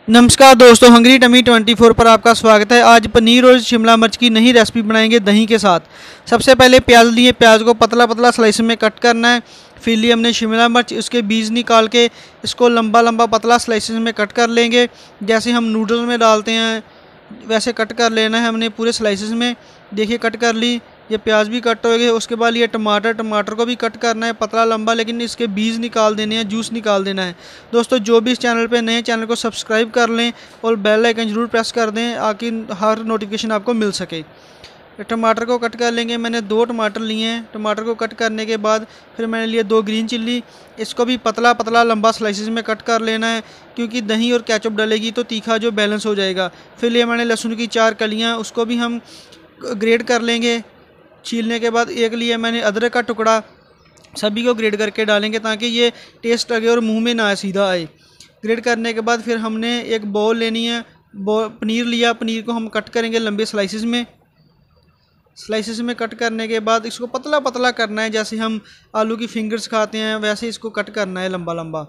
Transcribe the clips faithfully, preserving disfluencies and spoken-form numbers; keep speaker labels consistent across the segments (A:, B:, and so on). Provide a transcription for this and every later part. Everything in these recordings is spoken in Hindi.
A: नमस्कार दोस्तों, हंगरी टमी चौबीस पर आपका स्वागत है। आज पनीर और शिमला मिर्च की नई रेसिपी बनाएंगे दही के साथ। सबसे पहले प्याज लिए, प्याज को पतला पतला स्लाइस में कट करना है। फिर लिए हमने शिमला मिर्च, उसके बीज निकाल के इसको लंबा लंबा पतला स्लाइसेस में कट कर लेंगे। जैसे हम नूडल्स में डालते हैं वैसे कट कर लेना है हमने पूरे स्लाइसेस में। देखिए कट कर ली, ये प्याज भी कट हो गए। उसके बाद ये टमाटर टमाटर को भी कट करना है पतला लंबा, लेकिन इसके बीज निकाल देने हैं, जूस निकाल देना है। दोस्तों जो भी इस चैनल पे नए, चैनल को सब्सक्राइब कर लें और बेल आइकन जरूर प्रेस कर दें ताकि हर नोटिफिकेशन आपको मिल सके। टमाटर को कट कर लेंगे। मैंने दो टमाटर लिए हैं। टमाटर को कट करने के बाद फिर मैंने लिए दो ग्रीन चिल्ली, इसको भी पतला पतला लंबा स्लाइसेस में कट कर लेना है, क्योंकि दही और केचप डलेगी तो तीखा जो बैलेंस हो जाएगा। फिर लिए मैंने लहसुन की चार कलियां, उसको भी हम ग्रेट कर लेंगे। छीलने के बाद एक लिए मैंने अदरक का टुकड़ा, सभी को ग्रेट करके डालेंगे ताकि ये टेस्ट लगे और मुंह में ना सीधा आए। ग्रेट करने के बाद फिर हमने एक बाउल लेनी है। पनीर लिया, पनीर को हम कट करेंगे लंबे स्लाइसेस में। स्लाइसेस में कट करने के बाद इसको पतला पतला करना है, जैसे हम आलू की फिंगर्स खाते हैं वैसे इसको कट करना है लंबा लंबा।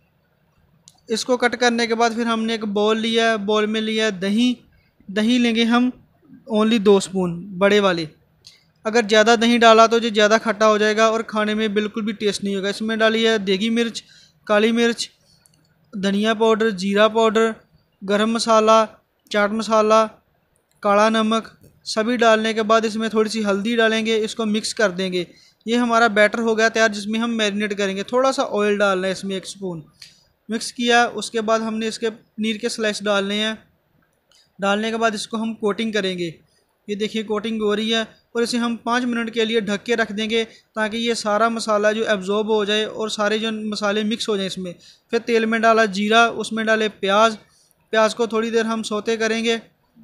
A: इसको कट करने के बाद फिर हमने एक बाउल लिया, बाउल में लिया दही। दही लेंगे हम ओनली दो स्पून बड़े वाले। अगर ज़्यादा दही डाला तो जो ज़्यादा खट्टा हो जाएगा और खाने में बिल्कुल भी टेस्ट नहीं होगा। इसमें डाली है देगी मिर्च, काली मिर्च, धनिया पाउडर, जीरा पाउडर, गरम मसाला, चाट मसाला, काला नमक, सभी डालने के बाद इसमें थोड़ी सी हल्दी डालेंगे। इसको मिक्स कर देंगे। ये हमारा बैटर हो गया तैयार, जिसमें हम मैरिनेट करेंगे। थोड़ा सा ऑयल डालना है इसमें, एक स्पून। मिक्स किया, उसके बाद हमने इसके पनीर के स्लाइस डालने हैं। डालने के बाद इसको हम कोटिंग करेंगे। ये देखिए कोटिंग हो रही है, और इसे हम पाँच मिनट के लिए ढक के रख देंगे ताकि ये सारा मसाला जो एब्जॉर्ब हो जाए और सारे जो मसाले मिक्स हो जाएं इसमें। फिर तेल में डाला जीरा, उसमें डाले प्याज। प्याज को थोड़ी देर हम सौते करेंगे।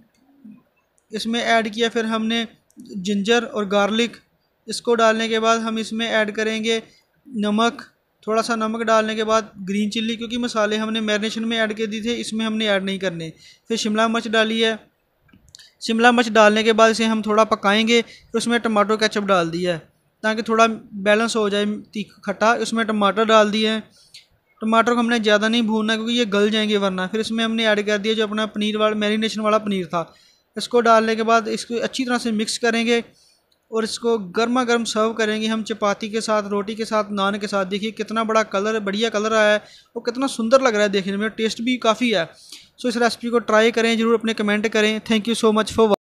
A: इसमें ऐड किया फिर हमने जिंजर और गार्लिक। इसको डालने के बाद हम इसमें ऐड करेंगे नमक। थोड़ा सा नमक डालने के बाद ग्रीन चिल्ली, क्योंकि मसाले हमने मैरिनेशन में ऐड कर दिए थे, इसमें हमने ऐड नहीं करने। फिर शिमला मिर्च डाली है। शिमला मिर्च डालने के बाद इसे हम थोड़ा पकाएंगे। फिर उसमें टमाटो केचप डाल दिया है ताकि थोड़ा बैलेंस हो जाए तीखा खट्टा। उसमें टमाटर डाल दिए हैं। टमाटर को हमने ज़्यादा नहीं भूनना क्योंकि ये गल जाएंगे वरना। फिर इसमें हमने ऐड कर दिया जो अपना पनीर वाला मैरिनेशन वाला पनीर था। इसको डालने के बाद इसको अच्छी तरह से मिक्स करेंगे और इसको गर्मा गर्म सर्व करेंगे हम चपाती के साथ, रोटी के साथ, नान के साथ। देखिए कितना बड़ा कलर, बढ़िया कलर आया है और कितना सुंदर लग रहा है देखने में। टेस्ट भी काफ़ी है। सो इस रेसिपी को ट्राई करें, ज़रूर अपने कमेंट करें। Thank you so much for